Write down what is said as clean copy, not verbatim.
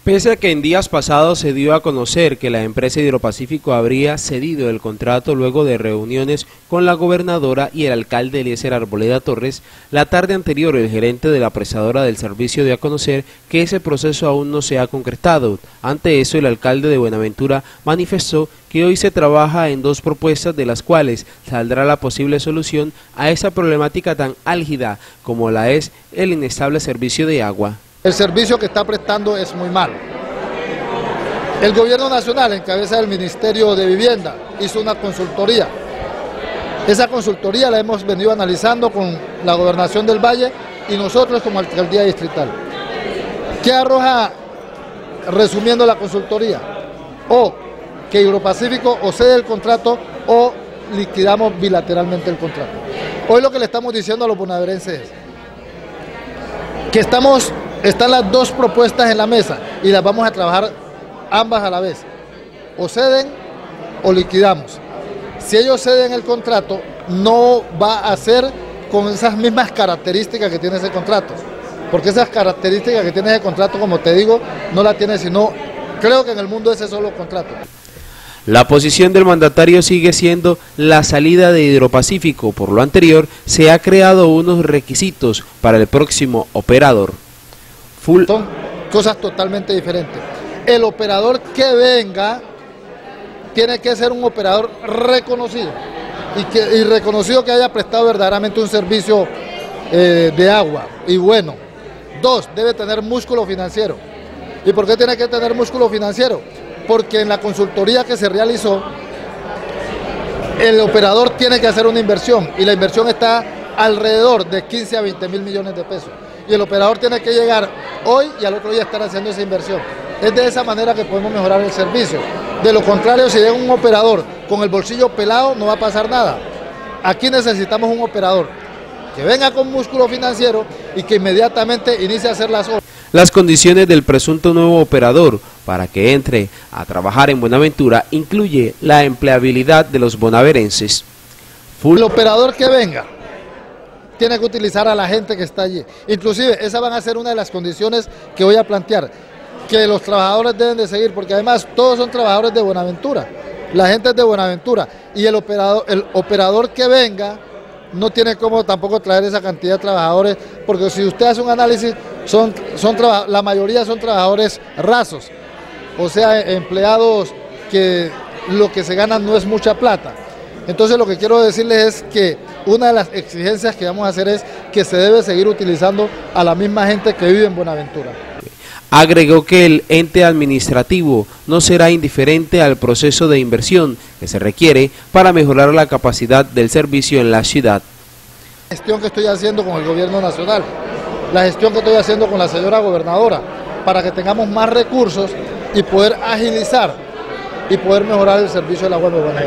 Pese a que en días pasados se dio a conocer que la empresa Hidropacífico habría cedido el contrato luego de reuniones con la gobernadora y el alcalde Eliezer Arboleda Torres, la tarde anterior el gerente de la apresadora del servicio dio a conocer que ese proceso aún no se ha concretado. Ante eso, el alcalde de Buenaventura manifestó que hoy se trabaja en dos propuestas de las cuales saldrá la posible solución a esa problemática tan álgida como la es el inestable servicio de agua. El servicio que está prestando es muy malo. El gobierno nacional, en cabeza del Ministerio de Vivienda, hizo una consultoría. Esa consultoría la hemos venido analizando con la Gobernación del Valle y nosotros como Alcaldía Distrital. ¿Qué arroja, resumiendo la consultoría? O que Hidropacífico o cede el contrato o liquidamos bilateralmente el contrato. Hoy lo que le estamos diciendo a los bonaerenses es que están las dos propuestas en la mesa y las vamos a trabajar ambas a la vez. O ceden o liquidamos. Si ellos ceden el contrato, no va a ser con esas mismas características que tiene ese contrato. Porque esas características que tiene ese contrato, como te digo, no la tiene sino, creo que en el mundo ese solo contrato. La posición del mandatario sigue siendo la salida de Hidropacífico. Por lo anterior, se ha creado unos requisitos para el próximo operador. Son cosas totalmente diferentes. El operador que venga tiene que ser un operador reconocido y reconocido que haya prestado verdaderamente un servicio de agua y bueno. Dos, debe tener músculo financiero. ¿Y por qué tiene que tener músculo financiero? Porque en la consultoría que se realizó, el operador tiene que hacer una inversión y la inversión está alrededor de 15 a 20 mil millones de pesos. Y el operador tiene que llegar hoy y al otro día estar haciendo esa inversión. Es de esa manera que podemos mejorar el servicio. De lo contrario, si llega un operador con el bolsillo pelado, no va a pasar nada. Aquí necesitamos un operador que venga con músculo financiero y que inmediatamente inicie a hacer las obras. Las condiciones del presunto nuevo operador para que entre a trabajar en Buenaventura incluye la empleabilidad de los bonaerenses. El operador que venga tiene que utilizar a la gente que está allí. Inclusive, esas van a ser una de las condiciones que voy a plantear, que los trabajadores deben de seguir, porque además todos son trabajadores de Buenaventura, la gente es de Buenaventura, y el operador que venga no tiene cómo tampoco traer esa cantidad de trabajadores, porque si usted hace un análisis, la mayoría son trabajadores rasos, o sea, empleados que lo que se ganan no es mucha plata. Entonces lo que quiero decirles es que una de las exigencias que vamos a hacer es que se debe seguir utilizando a la misma gente que vive en Buenaventura. Agregó que el ente administrativo no será indiferente al proceso de inversión que se requiere para mejorar la capacidad del servicio en la ciudad. La gestión que estoy haciendo con el gobierno nacional, la gestión que estoy haciendo con la señora gobernadora, para que tengamos más recursos y poder agilizar y poder mejorar el servicio del agua de Buenaventura.